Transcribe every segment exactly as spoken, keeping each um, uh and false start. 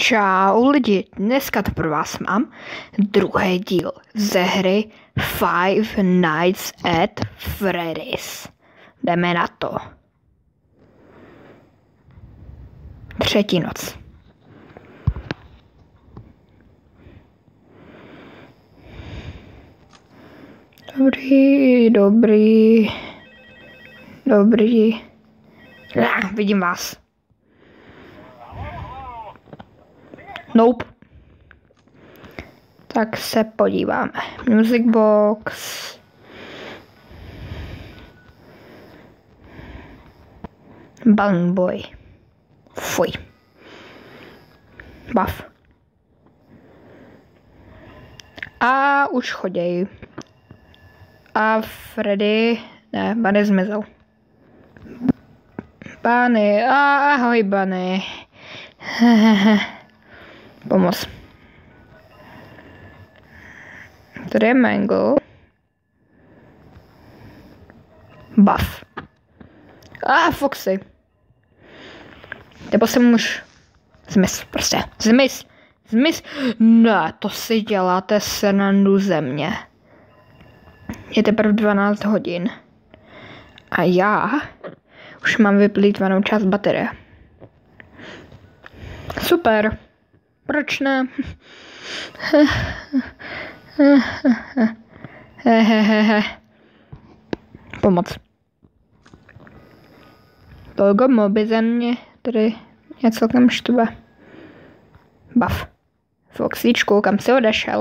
Čau lidi, dneska to pro vás mám druhý díl ze hry Five Nights at Freddy's. Jdeme na to. Třetí noc. Dobrý, dobrý, dobrý. Já, vidím vás. Nope. Tak se podíváme. Music box. Balloon boy. Fuj. Buff. A už choděj. A Freddy, ne, Bunny zmizel. Bunny, ahoj Bunny. Pomoc. Tady je Mangle. Buff. A ah, Foxy. Nebo jsem už zmiz, prostě, zmiz, zmiz. Ne, to si děláte srandu ze mě. Je teprve dvanáct hodin. A já už mám vyplýtvanou část baterie. Super. Proč ne? Hehehehe. Pomoc. Togo moby ze mě tady je celkem štve. Buff. Foxíčku, kam jsi odešel?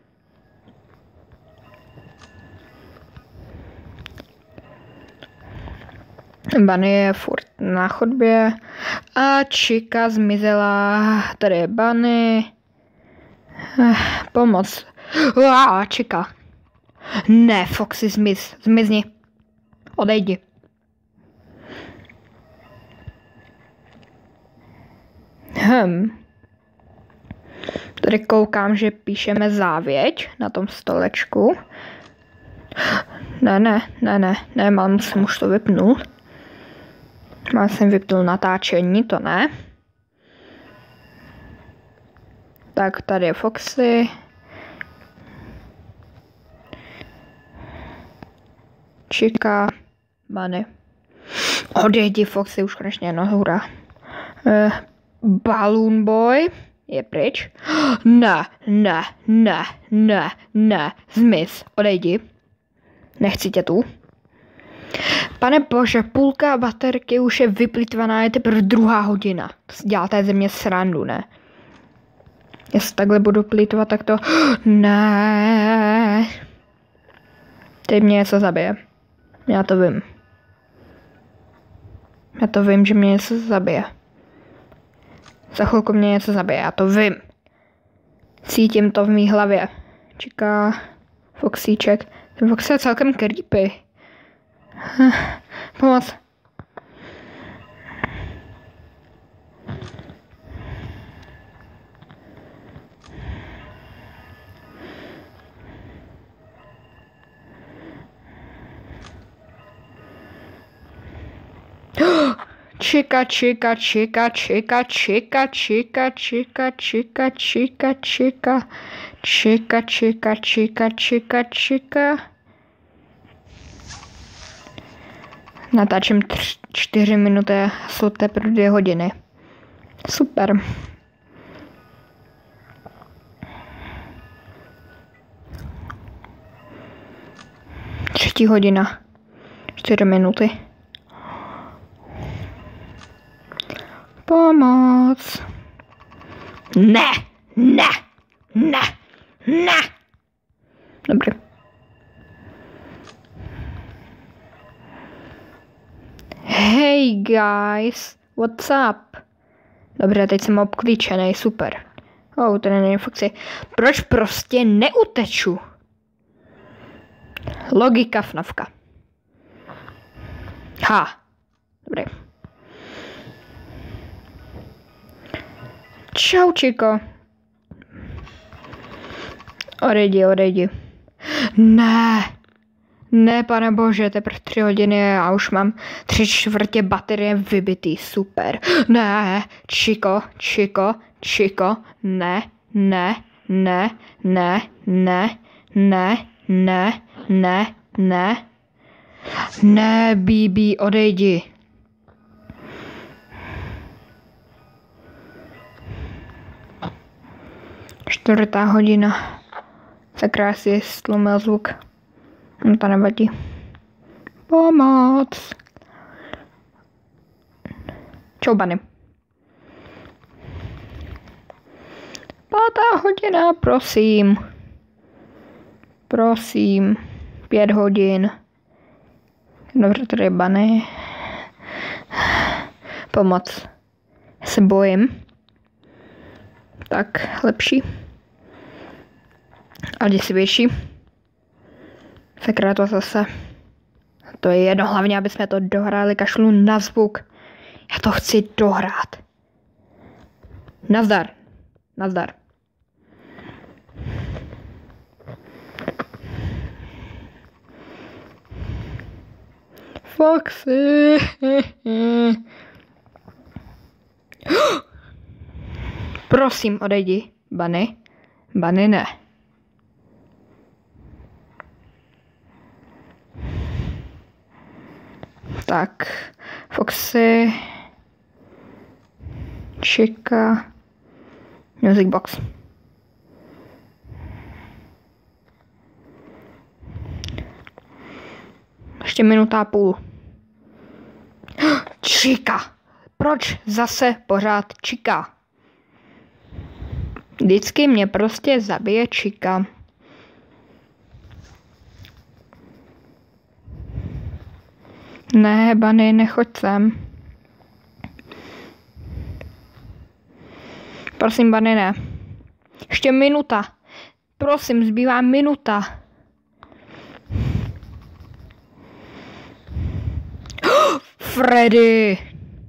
Bunny je furt na chodbě a Chica zmizela. Tady je Bunny. Pomoc. Uá, Chica. Ne, Foxy, zmiz. Zmizni. Odejdi. Hm. Tady koukám, že píšeme závěť na tom stolečku. Ne, ne, ne, ne, ne, mám jsem už to vypnul. Mám jsem vypnul natáčení, to ne. Tak tady je Foxy. Chica. Bunny. Odejdi Foxy, už konečně, no hurá. Uh, Balloon boy je pryč. Ne, ne, ne, ne, ne, zmiz, odejdi. Nechci tě tu. Pane bože, půlka baterky už je vyplýtvaná, je teprve druhá hodina. To si děláte ze mě srandu, ne? Jestli takhle budu plýtvat, tak to... Ne. Teď mě něco zabije. Já to vím. Já to vím, že mě něco zabije. Za chvilku mě něco zabije, já to vím. Cítím to v mý hlavě. Čeká Foxíček. Ten Fox je celkem creepy. Pomoc. Chica, chica, chica, chica, chica, chica, chica, chica, chica, chica, chica, chica, chica, chica, chica. Natáčím tři, čtyři minuty, jsou teprve dvě hodiny. Super. Třetí hodina. Čtyři minuty. Pomoc. Ne, ne, ne, ne. Dobrý. Hey guys, what's up? Dobře, teď jsem obklíčený, super. Oh, to není Foxy. Proč prostě neuteču? Logika fnafka. Ha. Dobrý. Čau, Chico. Odejdi, odejdi. Ne. Ne, pane bože, teprve tři hodiny a už mám tři čtvrtě baterie vybitý, super. Ne, Čiko, Čiko, Čiko, ne, ne, ne, ne, ne, ne, ne, ne, ne, ne, Bibi, odejdi. Čtvrtá hodina. Sakra, si stlumil zvuk. No to nevadí. Pomoc. Čau, Bunny. Pátá hodina, prosím. Prosím. Pět hodin. Dobře, tady je Bunny. Pomoc. Já se bojím. Tak, lepší. A jdi si větší. Sakra, to zase. To je jedno, hlavně, aby jsme to dohráli, kašlu na zvuk. Já to chci dohrát. Nazdar. Nazdar. Foxy. Prosím, odejdi. Bunny. Bunny, ne. Tak, Foxy, Čika, Music Box. Ještě minuta a půl. Čika! Proč zase pořád Čika? Vždycky mě prostě zabije Čika. Ne, Bunny, nechoď sem. Prosím, Bunny, ne. Ještě minuta. Prosím, zbývá minuta. Freddy!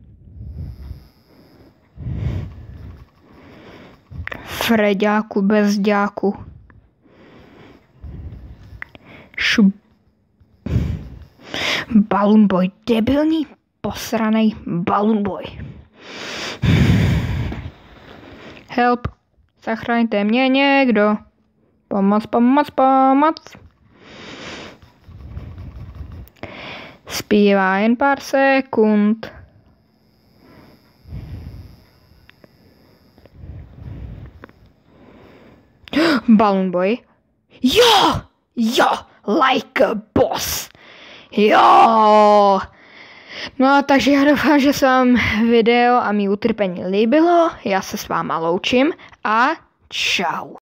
Freďáku, bezďáku. Šup. Balloon Boy, debilní, posranej Balloon Boy. Help, zachraňte mě někdo. Pomoc, pomoc, pomoc. Zbývá jen pár sekund. Balloon Boy. Jo, jo, like a boss. Jo! No, takže já doufám, že se vám video a mý utrpení líbilo. Já se s váma loučím a čau.